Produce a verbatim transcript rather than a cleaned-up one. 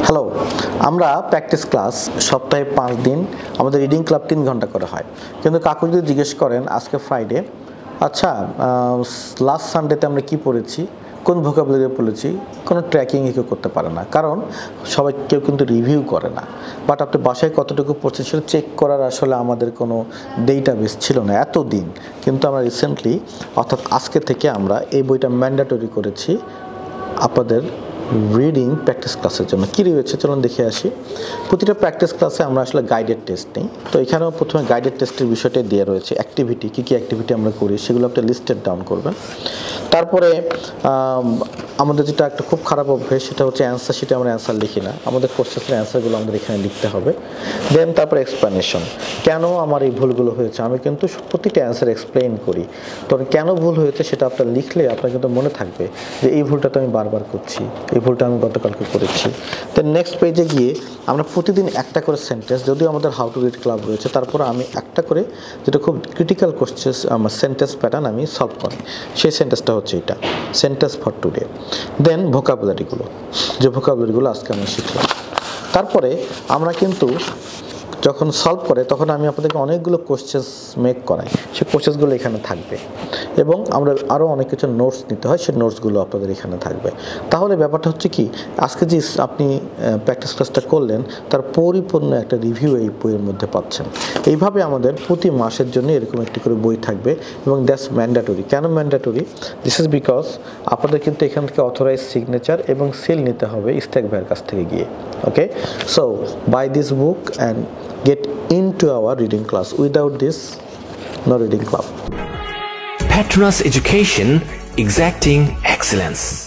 Hello, আমরা practice class সপ্তাহে পাঁচ দিন আমাদের রিডিং ক্লাব তিন ঘন্টা করে হয়। কিন্তু কাকু যদি জিজ্ঞেস করেন আজকে ফ্রাইডে, আচ্ছা লাস্ট সানডেতে আমরা কি পড়েছি, কোন ভোকাবুলারি পড়েছি, কোনো ট্র্যাকিং কেউ করতে পারে না, কারণ সবাই কেউ কিন্তু রিভিউ করে না। বাট আপনি বাসায় কতটুকু পড়ছেন সেটা চেক করার আসলে আমাদের কোনো ডেটাবেস ছিল না এতদিন। কিন্তু আমরা রিসেন্টলি অর্থাৎ আজকে থেকে আমরা এই বইটা ম্যান্ডেটরি করেছি আপনাদের রিডিং প্র্যাকটিস ক্লাসের জন্য। কী রয়েছে চলুন দেখে আসি। প্রতিটা প্র্যাকটিস ক্লাসে আমরা আসলে গাইডেড টেস্ট নিই। তো এখানেও প্রথমে গাইডেড টেস্টের বিষয়টাই দেওয়া রয়েছে, অ্যাক্টিভিটি কী কী অ্যাক্টিভিটি আমরা করি সেগুলো আপনি লিস্টেড ডাউন করবেন। তারপরে আমাদের যেটা একটা খুব খারাপ অভ্যেস সেটা হচ্ছে অ্যান্সার শিটে আমরা অ্যান্সার লিখি না, আমাদের কোশ্চেনের অ্যান্সারগুলো আমাদের এখানে লিখতে হবে। দেন তারপরে এক্সপ্লেনেশন, কেন আমার এই ভুলগুলো হয়েছে আমি কিন্তু প্রতিটা অ্যান্সার এক্সপ্লেইন করি। তো কেন ভুল হয়েছে সেটা আপনার লিখলে আপনার কিন্তু মনে থাকবে যে এই ভুলটা তো আমি বারবার করছি, এই ভুলটা আমি গতকালকে করেছি। দেন নেক্সট পেজে গিয়ে আমরা প্রতিদিন একটা করে সেন্টেন্স, যদিও আমাদের হাউ টু রিড ক্লাব রয়েছে, তারপরে আমি একটা করে যেটা খুব ক্রিটিক্যাল কোশ্চেন আমার সেন্টেন্স প্যাটার্ন আমি সলভ করি। সেই সেন্টেন্সটা হচ্ছে এটা, সেন্টেন্স ফর টুডে। দেন ভোকাবুলারিগুলো, যে ভোকাবুলারিগুলো আজকে আমরা শিখলাম। তারপরে আমরা কিন্তু যখন সলভ করে তখন আমি আপনাদেরকে অনেকগুলো কোশ্চেন্স মেক করাই, সেই কোশ্চেন্সগুলো এখানে থাকবে এবং আমরা আরও অনেক কিছু নোটস নিতে হয়, সেই নোটসগুলো আপনাদের এখানে থাকবে। তাহলে ব্যাপারটা হচ্ছে কি, আজকে যে আপনি প্র্যাকটিস ক্লাসটা করলেন তার পরিপূর্ণ একটা রিভিউ এই বইয়ের মধ্যে পাচ্ছেন। এইভাবে আমাদের প্রতি মাসের জন্য এরকম একটি করে বই থাকবে এবং দ্যাটস ম্যান্ডেটরি। কেন ম্যান্ডেটরি? দিস ইজ বিকজ আপনাদের কিন্তু এখান থেকে অথরাইজ সিগনেচার এবং সিল নিতে হবে ইস্তেক ভাইয়ের কাছ থেকে গিয়ে। Okay, so by this book and get into our reading class. Without this, no reading club. Petronas Education, exacting excellence.